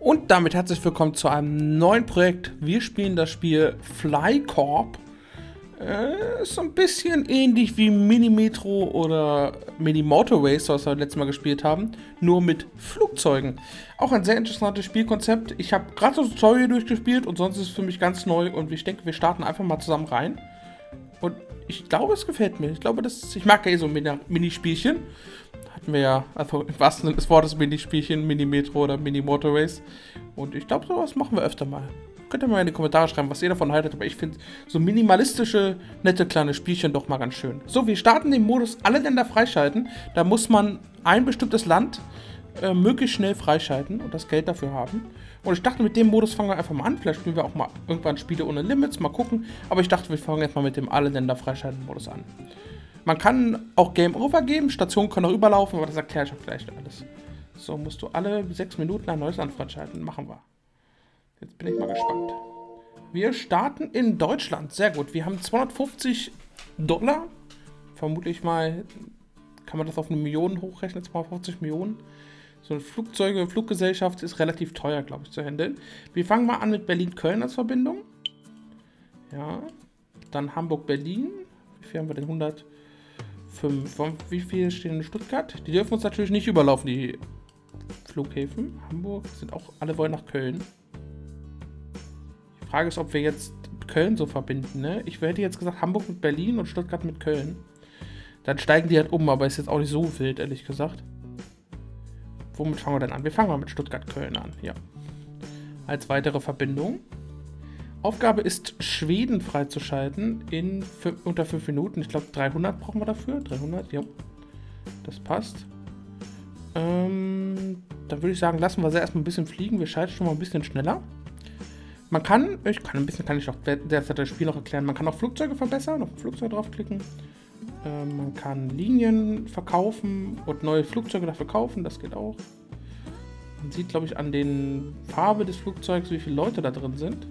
Und damit herzlich willkommen zu einem neuen Projekt. Wir spielen das Spiel Fly Corp. Ist so ein bisschen ähnlich wie Mini Metro oder Mini Motorways, was wir letztes Mal gespielt haben, nur mit Flugzeugen. Auch ein sehr interessantes Spielkonzept. Ich habe gerade das Tutorial durchgespielt und sonst ist es für mich ganz neu und ich denke, wir starten einfach mal zusammen rein. Und ich glaube, es gefällt mir. Ich mag ja eh so Minispielchen. Hatten wir ja, also im wahrsten Sinne des Wortes Minispielchen, Mini Metro oder Mini Motorways. Und ich glaube, sowas machen wir öfter mal. Könnt ihr mal in die Kommentare schreiben, was ihr davon haltet, aber ich finde so minimalistische, nette kleine Spielchen doch mal ganz schön. So, wir starten den Modus alle Länder freischalten. Da muss man ein bestimmtes Land möglichst schnell freischalten und das Geld dafür haben. Und ich dachte, mit dem Modus fangen wir einfach mal an. Vielleicht spielen wir auch mal irgendwann Spiele ohne Limits, mal gucken. Aber ich dachte, wir fangen jetzt mal mit dem alle Länder freischalten Modus an. Man kann auch Game Over geben, Stationen können auch überlaufen, aber das erkläre ich auch gleich alles. So, musst du alle 6 Minuten ein neues Land freischalten. Machen wir. Jetzt bin ich mal gespannt. Wir starten in Deutschland. Sehr gut. Wir haben $250. Vermutlich mal, kann man das auf eine Million hochrechnen, 250 Millionen. So eine Fluggesellschaft ist relativ teuer, glaube ich, zu handeln. Wir fangen mal an mit Berlin-Köln als Verbindung. Ja. Dann Hamburg-Berlin. Wie viel haben wir denn? 105. Wie viel stehen in Stuttgart? Die dürfen uns natürlich nicht überlaufen, die Flughäfen. Hamburg sind auch, alle wollen nach Köln. Die Frage ist, ob wir jetzt Köln so verbinden, ne? Ich hätte jetzt gesagt Hamburg mit Berlin und Stuttgart mit Köln. Dann steigen die halt um, aber ist jetzt auch nicht so wild, ehrlich gesagt. Womit fangen wir denn an? Wir fangen mal mit Stuttgart-Köln an, ja. Als weitere Verbindung. Aufgabe ist, Schweden freizuschalten in unter 5 Minuten. Ich glaube, 300 brauchen wir dafür. 300, ja. Das passt. Dann würde ich sagen, lassen wir sie erstmal ein bisschen fliegen. Wir schalten schon mal ein bisschen schneller. Man kann, kann ich auch derzeit das Spiel noch erklären, man kann auch Flugzeuge verbessern, auf ein Flugzeug draufklicken. Man kann Linien verkaufen und neue Flugzeuge dafür kaufen, das geht auch. Man sieht, glaube ich, an den Farbe des Flugzeugs, wie viele Leute da drin sind.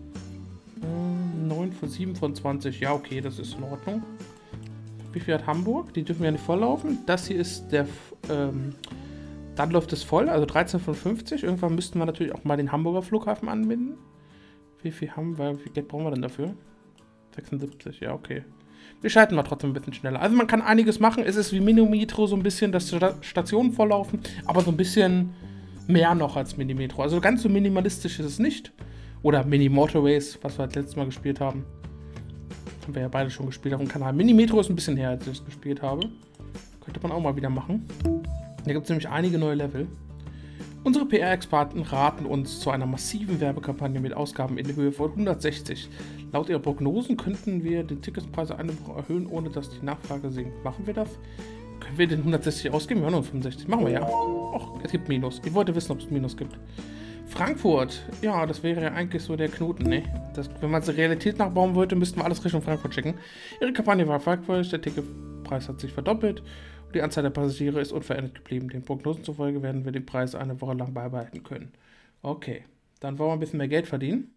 9 von 7 von 20, ja okay, das ist in Ordnung. Wie viel hat Hamburg? Die dürfen ja nicht volllaufen. Das hier ist der, dann läuft es voll, also 13 von 50. Irgendwann müssten wir natürlich auch mal den Hamburger Flughafen anbinden. Wie viel haben wir, wie viel Geld brauchen wir denn dafür? 76, ja okay. Wir schalten mal trotzdem ein bisschen schneller. Also man kann einiges machen. Es ist wie Mini-Metro so ein bisschen, dass Stationen volllaufen, aber so ein bisschen mehr noch als Mini-Metro. Also ganz so minimalistisch ist es nicht. Oder Mini-Motorways, was wir halt letztes Mal gespielt haben. Haben wir ja beide schon gespielt auf dem Kanal. Mini-Metro ist ein bisschen her, als ich es gespielt habe. Könnte man auch mal wieder machen. Da gibt es nämlich einige neue Level. Unsere PR-Experten raten uns zu einer massiven Werbekampagne mit Ausgaben in Höhe von 160. Laut ihrer Prognosen könnten wir den Ticketspreis eine Woche erhöhen, ohne dass die Nachfrage sinkt. Machen wir das? Können wir den 160 ausgeben? Ja, nur 65. Machen wir ja. Och, es gibt Minus. Ich wollte wissen, ob es Minus gibt. Frankfurt. Ja, das wäre ja eigentlich so der Knoten, ne? Wenn man es der Realität nachbauen wollte, müssten wir alles Richtung Frankfurt schicken. Ihre Kampagne war erfolgreich, der Ticketpreis hat sich verdoppelt. Die Anzahl der Passagiere ist unverändert geblieben. Den Prognosen zufolge werden wir den Preis eine Woche lang beibehalten können. Okay, dann wollen wir ein bisschen mehr Geld verdienen.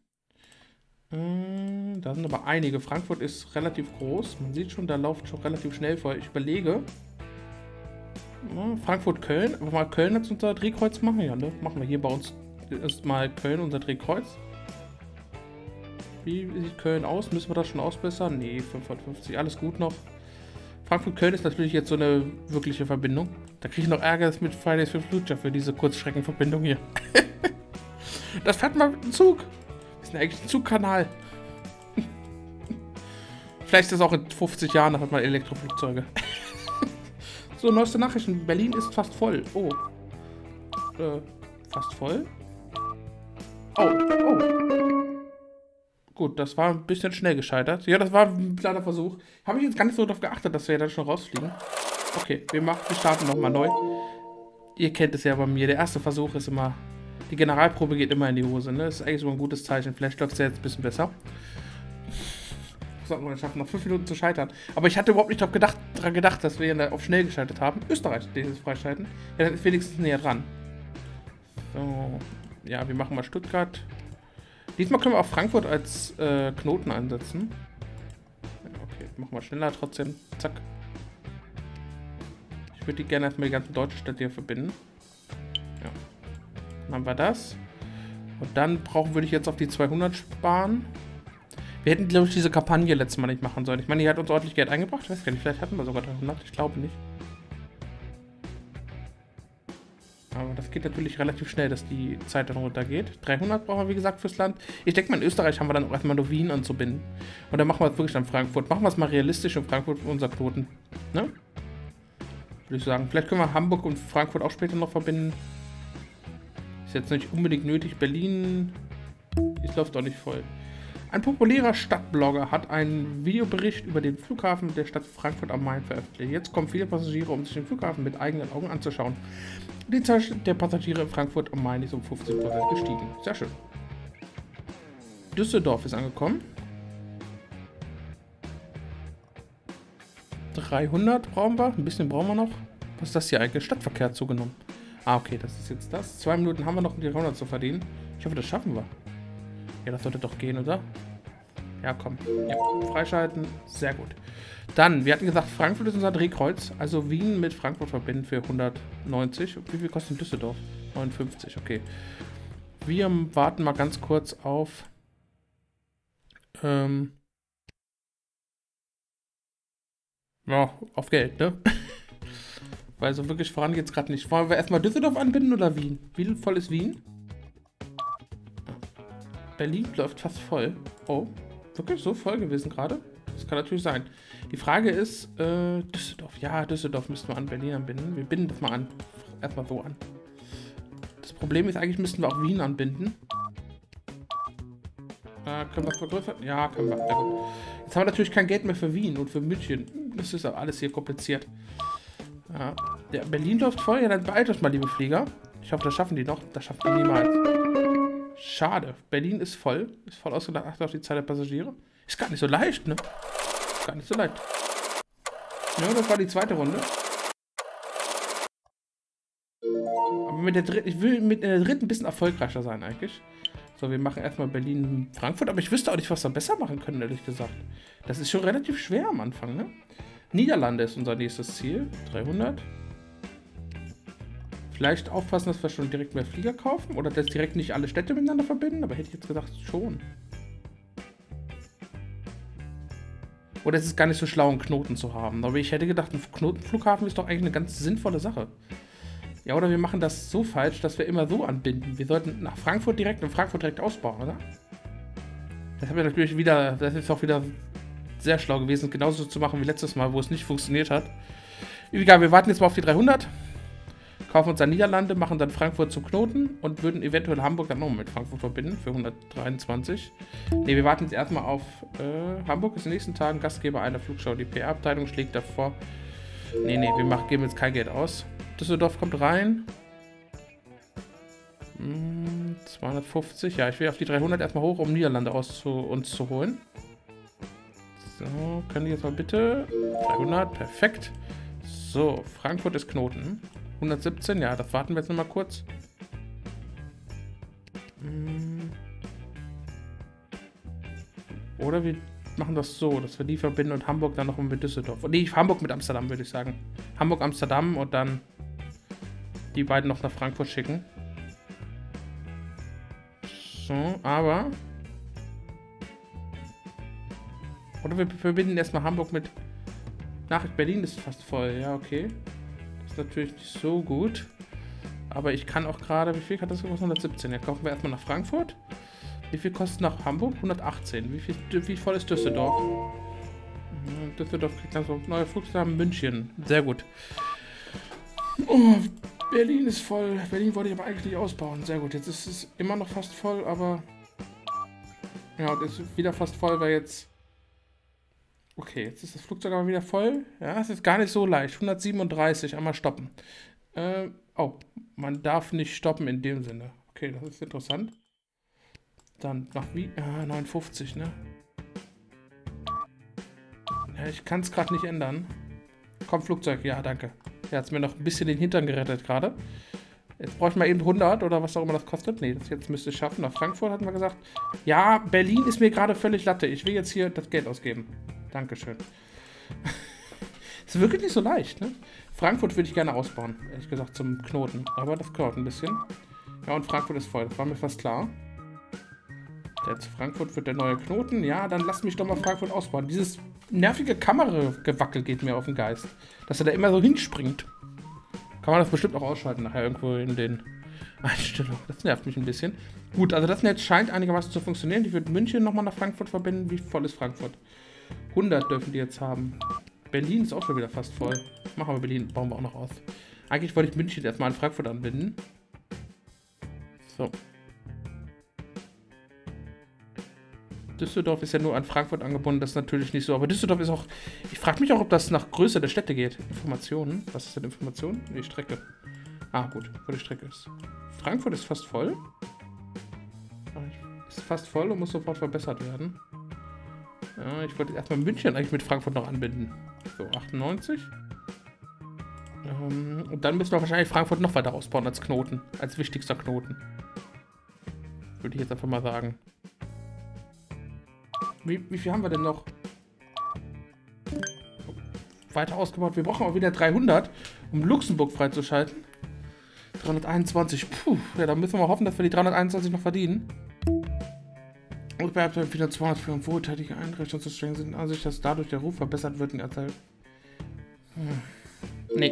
Da sind aber einige. Frankfurt ist relativ groß. Man sieht schon, da läuft schon relativ schnell vor. Ich überlege. Frankfurt-Köln. Aber mal Köln als unser Drehkreuz machen. Ja, ne? Machen wir hier bei uns erstmal Köln unser Drehkreuz. Wie sieht Köln aus? Müssen wir das schon ausbessern? Nee, 550. Alles gut noch. Frankfurt-Köln ist natürlich jetzt so eine wirkliche Verbindung. Da kriege ich noch Ärger mit Fridays for Future für diese Kurzstreckenverbindung hier. Das fährt mal mit dem Zug. Wir sind eigentlich ein Zugkanal. Vielleicht ist das auch in 50 Jahren, da hat man Elektroflugzeuge. So, neueste Nachrichten. Berlin ist fast voll. Oh. Fast voll? Oh. Gut, das war ein bisschen schnell gescheitert. Ja, das war ein kleiner Versuch. Habe ich jetzt gar nicht so darauf geachtet, dass wir ja dann schon rausfliegen. Okay, wir starten nochmal neu. Ihr kennt es ja bei mir. Der erste Versuch ist immer... Die Generalprobe geht immer in die Hose, ne? Das ist eigentlich so ein gutes Zeichen. Vielleicht läuft es ja jetzt ein bisschen besser. Sollten wir es schaffen, noch 5 Minuten zu scheitern. Aber ich hatte überhaupt nicht daran gedacht, dass wir auf schnell geschaltet haben. Österreich, dieses Freischalten. Ja, dann ist wenigstens näher dran. So. Ja, wir machen mal Stuttgart. Diesmal können wir auch Frankfurt als Knoten einsetzen. Okay, machen wir schneller trotzdem. Zack. Ich würde die gerne erstmal die ganzen deutschen Städte hier verbinden. Ja. Dann haben wir das. Und dann würde ich jetzt auf die 200 sparen. Wir hätten, glaube ich, diese Kampagne letztes Mal nicht machen sollen. Ich meine, die hat uns ordentlich Geld eingebracht. Ich weiß gar nicht, vielleicht hatten wir sogar 300. Ich glaube nicht. Aber das geht natürlich relativ schnell, dass die Zeit dann runtergeht. 300 brauchen wir, wie gesagt, fürs Land. Ich denke mal, in Österreich haben wir dann auch erstmal nur Wien anzubinden. Und dann machen wir es wirklich an Frankfurt. Machen wir es mal realistisch in Frankfurt für unser Knoten. Ne? Würde ich sagen. Vielleicht können wir Hamburg und Frankfurt auch später noch verbinden. Ist jetzt nicht unbedingt nötig. Berlin ist läuft auch nicht voll. Ein populärer Stadtblogger hat einen Videobericht über den Flughafen der Stadt Frankfurt am Main veröffentlicht. Jetzt kommen viele Passagiere, um sich den Flughafen mit eigenen Augen anzuschauen. Die Zahl der Passagiere in Frankfurt am Main ist um 50% gestiegen. Sehr schön. Düsseldorf ist angekommen. 300 brauchen wir. Ein bisschen brauchen wir noch. Was ist das hier eigentlich? Stadtverkehr hat zugenommen. Ah, okay, das ist jetzt das. 2 Minuten haben wir noch, um die 300 zu verdienen. Ich hoffe, das schaffen wir. Ja, das sollte doch gehen, oder? Ja, komm. Ja, freischalten. Sehr gut. Dann, wir hatten gesagt, Frankfurt ist unser Drehkreuz. Also Wien mit Frankfurt verbinden für 190. Wie viel kostet Düsseldorf? 59, okay. Wir warten mal ganz kurz auf... ja, auf Geld, ne? Weil so wirklich voran geht es gerade nicht. Wollen wir erstmal Düsseldorf anbinden oder Wien? Wie voll ist Wien? Berlin läuft fast voll. Oh, wirklich so voll gewesen gerade? Das kann natürlich sein. Die Frage ist, Düsseldorf. Ja, Düsseldorf müssten wir an Berlin anbinden. Wir binden das mal an. Erstmal so an. Das Problem ist, eigentlich müssten wir auch Wien anbinden. Können wir es vergrößern? Ja, können wir. Sehr gut. Jetzt haben wir natürlich kein Geld mehr für Wien und für München. Das ist alles hier kompliziert. Ja. Der Berlin läuft voll. Ja, dann beeilt euch mal, liebe Flieger. Ich hoffe, das schaffen die noch. Das schaffen die niemals. Schade. Berlin ist voll. Ist voll ausgedacht. Achtet auf die Zahl der Passagiere. Ist gar nicht so leicht, ne? Ist gar nicht so leicht. Ja, das war die zweite Runde. Aber mit der dritten, ich will mit der dritten ein bisschen erfolgreicher sein eigentlich. So, wir machen erstmal Berlin-Frankfurt. Aber ich wüsste auch nicht, was wir besser machen können, ehrlich gesagt. Das ist schon relativ schwer am Anfang, ne? Niederlande ist unser nächstes Ziel. 300. Vielleicht aufpassen, dass wir schon direkt mehr Flieger kaufen. Oder dass direkt nicht alle Städte miteinander verbinden. Aber hätte ich jetzt gesagt, schon. Oder es ist gar nicht so schlau, einen Knoten zu haben. Aber ich hätte gedacht, ein Knotenflughafen ist doch eigentlich eine ganz sinnvolle Sache. Ja, oder wir machen das so falsch, dass wir immer so anbinden. Wir sollten nach Frankfurt direkt und Frankfurt direkt ausbauen, oder? Das haben wir natürlich wieder, das ist auch wieder sehr schlau gewesen, genauso zu machen wie letztes Mal, wo es nicht funktioniert hat. Egal, wir warten jetzt mal auf die 300. Kaufen uns dann Niederlande, machen dann Frankfurt zum Knoten und würden eventuell Hamburg dann noch mit Frankfurt verbinden für 123. Ne, wir warten jetzt erstmal auf Hamburg ist in den nächsten Tagen Gastgeber einer Flugschau. Die PR-Abteilung schlägt davor. Ne, wir geben jetzt kein Geld aus. Düsseldorf kommt rein. 250. Ja, ich will auf die 300 erstmal hoch, um Niederlande uns zu holen. So, können die jetzt mal bitte. 300, perfekt. So, Frankfurt ist Knoten. 117, ja, das warten wir jetzt nochmal kurz. Oder wir machen das so, dass wir die verbinden und Hamburg dann noch mit Düsseldorf. Nee, Hamburg mit Amsterdam, würde ich sagen. Hamburg, Amsterdam und dann die beiden noch nach Frankfurt schicken. So, aber... Oder wir verbinden erstmal Hamburg mit... Nachricht Berlin ist fast voll, ja, okay. Das ist natürlich nicht so gut. Aber ich kann auch gerade... Wie viel hat das gekostet? 117. Ja, kaufen wir erstmal nach Frankfurt. Wie viel kostet nach Hamburg? 118. Wie voll ist Düsseldorf? Düsseldorf kriegt dann so neue Flughafen München. Sehr gut. Oh, Berlin ist voll. Berlin wollte ich aber eigentlich ausbauen. Sehr gut. Jetzt ist es immer noch fast voll, aber... Ja, und ist wieder fast voll, weil jetzt... Okay, jetzt ist das Flugzeug aber wieder voll. Ja, es ist gar nicht so leicht. 137, einmal stoppen. Oh, man darf nicht stoppen in dem Sinne. Okay, das ist interessant. Dann nach wie... 59, ne? Ja, ich kann es gerade nicht ändern. Komm, Flugzeug. Ja, danke. Er hat mir noch ein bisschen den Hintern gerettet gerade. Jetzt brauche ich mal eben 100 oder was auch immer das kostet. Nee, das jetzt müsste ich schaffen. Nach Frankfurt hatten wir gesagt. Ja, Berlin ist mir gerade völlig Latte. Ich will jetzt hier das Geld ausgeben. Dankeschön. Ist wirklich nicht so leicht, ne? Frankfurt würde ich gerne ausbauen. Ehrlich gesagt zum Knoten. Aber das dauert ein bisschen. Ja, und Frankfurt ist voll. Das war mir fast klar. Jetzt Frankfurt wird der neue Knoten. Ja, dann lass mich doch mal Frankfurt ausbauen. Dieses nervige Kameragewackel geht mir auf den Geist. Dass er da immer so hinspringt. Kann man das bestimmt auch ausschalten nachher irgendwo in den Einstellungen. Das nervt mich ein bisschen. Gut, also das Netz scheint einigermaßen zu funktionieren. Die wird München nochmal nach Frankfurt verbinden. Wie voll ist Frankfurt? 100 dürfen die jetzt haben. Berlin ist auch schon wieder fast voll. Machen wir Berlin, bauen wir auch noch aus. Eigentlich wollte ich München erstmal an Frankfurt anbinden. So. Düsseldorf ist ja nur an Frankfurt angebunden, das ist natürlich nicht so. Aber Düsseldorf ist auch... Ich frage mich auch, ob das nach Größe der Städte geht. Informationen. Was ist denn Informationen? Die Strecke. Ah, gut, wo die Strecke ist. Frankfurt ist fast voll. Ist fast voll und muss sofort verbessert werden. Ja, ich wollte erstmal München eigentlich mit Frankfurt noch anbinden. So, 98. Und dann müssen wir wahrscheinlich Frankfurt noch weiter ausbauen als Knoten. Als wichtigster Knoten. Würde ich jetzt einfach mal sagen. Wie viel haben wir denn noch? Weiter ausgebaut. Wir brauchen auch wieder 300, um Luxemburg freizuschalten. 321. Puh, ja, da müssen wir hoffen, dass wir die 321 noch verdienen. Und wir haben wieder 200 für wohltätige Einrichtungen zu stellen sind, also dass dadurch der Ruf verbessert wird in der Zeit. Nee.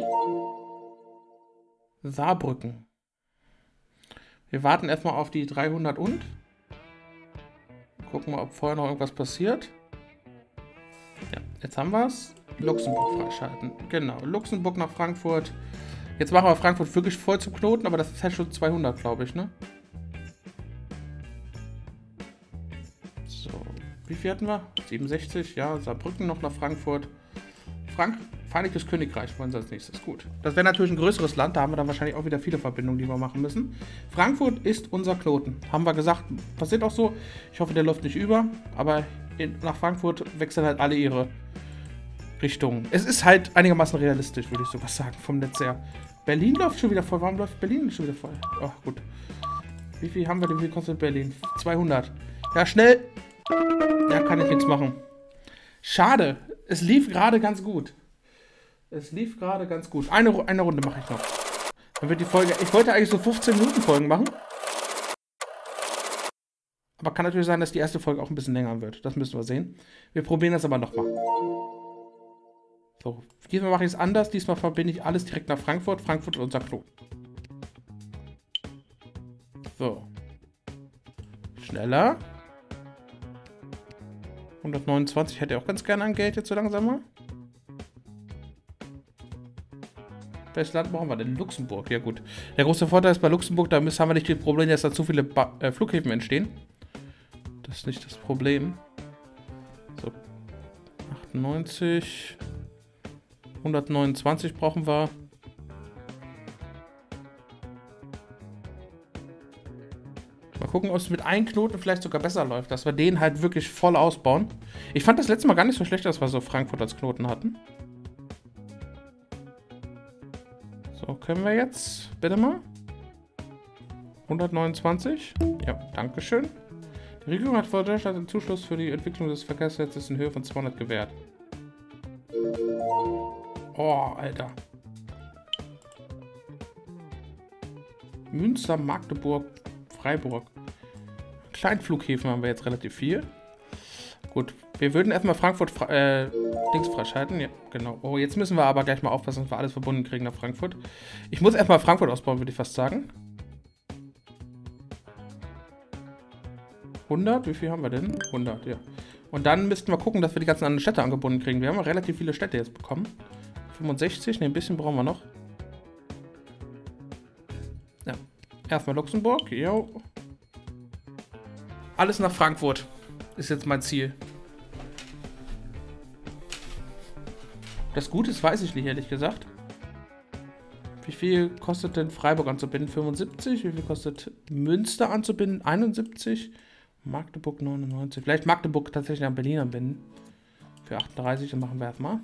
Saarbrücken. Wir warten erstmal auf die 300 und gucken mal, ob vorher noch irgendwas passiert. Ja, jetzt haben wir es. Luxemburg freischalten. Genau, Luxemburg nach Frankfurt. Jetzt machen wir Frankfurt wirklich voll zum Knoten, aber das ist halt schon 200, glaube ich, ne? So, wie viel hatten wir? 67, ja, Saarbrücken noch nach Frankfurt. Vereinigtes Königreich wollen sie als nächstes. Gut. Das wäre natürlich ein größeres Land, da haben wir dann wahrscheinlich auch wieder viele Verbindungen, die wir machen müssen. Frankfurt ist unser Knoten. Haben wir gesagt, passiert auch so. Ich hoffe, der läuft nicht über, aber nach Frankfurt wechseln halt alle ihre Richtungen. Es ist halt einigermaßen realistisch, würde ich sogar sagen, vom Netz her. Berlin läuft schon wieder voll. Warum läuft Berlin schon wieder voll? Ach, gut. Wie viel haben wir denn? Wie viel kostet Berlin? 200. Ja, schnell. Ja, kann ich nichts machen. Schade. Es lief gerade ganz gut. Es lief gerade ganz gut. Eine Runde mache ich noch. Dann wird die Folge... Ich wollte eigentlich so 15 Minuten Folgen machen. Aber kann natürlich sein, dass die erste Folge auch ein bisschen länger wird. Das müssen wir sehen. Wir probieren das aber nochmal. So, diesmal mache ich es anders. Diesmal verbinde ich alles direkt nach Frankfurt. Frankfurt ist unser Knoten. So. Schneller. 129 hätte ich auch ganz gerne an Geld jetzt so langsam mal. Welches Land brauchen wir denn? Luxemburg, ja gut. Der große Vorteil ist bei Luxemburg, da haben wir nicht das Problem, dass da zu viele Flughäfen entstehen. Das ist nicht das Problem. So. 98. 129 brauchen wir. Mal gucken, ob es mit einem Knoten vielleicht sogar besser läuft, dass wir den halt wirklich voll ausbauen. Ich fand das letzte Mal gar nicht so schlecht, dass wir so Frankfurt als Knoten hatten. So, können wir jetzt, bitte mal. 129. Ja, dankeschön. Die Regierung hat vor Deutschland einen Zuschuss für die Entwicklung des Verkehrsnetzes in Höhe von 200 gewährt. Oh, Alter. Münster, Magdeburg, Freiburg. Kleinflughäfen haben wir jetzt relativ viel. Gut, wir würden erstmal Frankfurt Dings freischalten. Ja, genau. Oh, jetzt müssen wir aber gleich mal aufpassen, dass wir alles verbunden kriegen nach Frankfurt. Ich muss erstmal Frankfurt ausbauen, würde ich fast sagen. 100? Wie viel haben wir denn? 100, ja. Und dann müssten wir gucken, dass wir die ganzen anderen Städte angebunden kriegen. Wir haben ja relativ viele Städte jetzt bekommen. 65, ne, ein bisschen brauchen wir noch. Ja. Erstmal Luxemburg, jo. Alles nach Frankfurt ist jetzt mein Ziel. Das Gute ist, weiß ich nicht, ehrlich gesagt. Wie viel kostet denn Freiburg anzubinden? 75. Wie viel kostet Münster anzubinden? 71. Magdeburg 99. Vielleicht Magdeburg tatsächlich an Berlin anbinden. Für 38, dann machen wir erstmal.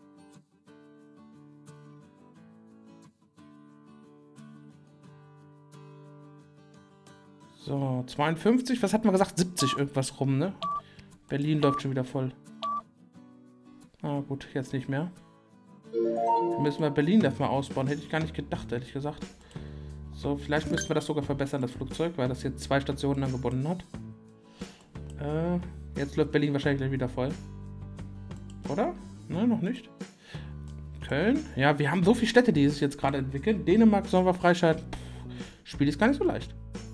So, 52. Was hat man gesagt? 70 irgendwas rum, ne? Berlin läuft schon wieder voll. Ah, gut, jetzt nicht mehr. Dann müssen wir Berlin erstmal ausbauen. Hätte ich gar nicht gedacht, ehrlich gesagt. So, vielleicht müssten wir das sogar verbessern, das Flugzeug, weil das jetzt 2 Stationen angebunden hat. Jetzt läuft Berlin wahrscheinlich gleich wieder voll. Oder? Ne, noch nicht. Köln. Ja, wir haben so viele Städte, die sich jetzt gerade entwickeln. Dänemark sollen wir freischalten. Spiel ist gar nicht so leicht.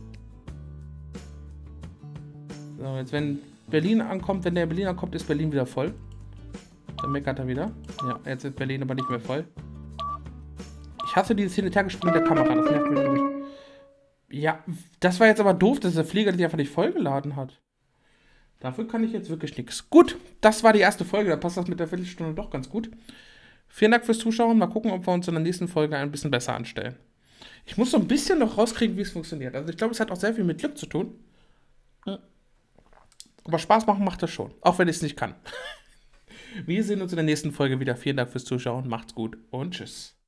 So, jetzt wenn Berlin ankommt, wenn der Berlin ankommt, ist Berlin wieder voll. Dann meckert er wieder. Ja, jetzt ist Berlin aber nicht mehr voll. Ich hasse dieses Hin- und Hergespiel mit der Kamera. Das nervt mich wirklich. Ja, das war jetzt aber doof, dass der Flieger dich einfach nicht vollgeladen hat. Dafür kann ich jetzt wirklich nichts. Gut, das war die erste Folge. Da passt das mit der Viertelstunde doch ganz gut. Vielen Dank fürs Zuschauen. Mal gucken, ob wir uns in der nächsten Folge ein bisschen besser anstellen. Ich muss so ein bisschen noch rauskriegen, wie es funktioniert. Also ich glaube, es hat auch sehr viel mit Glück zu tun. Aber Spaß machen macht das schon. Auch wenn ich es nicht kann. Wir sehen uns in der nächsten Folge wieder. Vielen Dank fürs Zuschauen. Macht's gut und tschüss.